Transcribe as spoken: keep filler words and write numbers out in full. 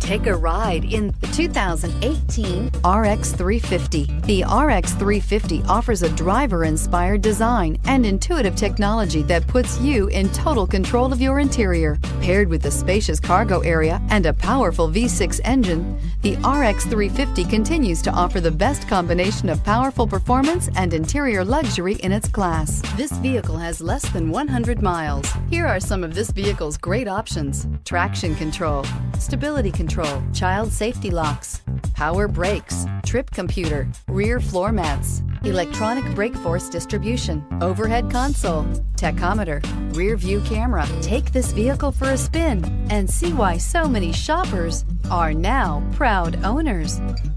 Take a ride in the two thousand eighteen R X three fifty. The R X three fifty offers a driver-inspired design and intuitive technology that puts you in total control of your interior. Paired with a spacious cargo area and a powerful V six engine, the R X three fifty continues to offer the best combination of powerful performance and interior luxury in its class. This vehicle has less than one hundred miles. Here are some of this vehicle's great options: traction control, stability control, child safety locks, power brakes, trip computer, rear floor mats, electronic brake force distribution, overhead console, tachometer, rear view camera. Take this vehicle for a spin and see why so many shoppers are now proud owners.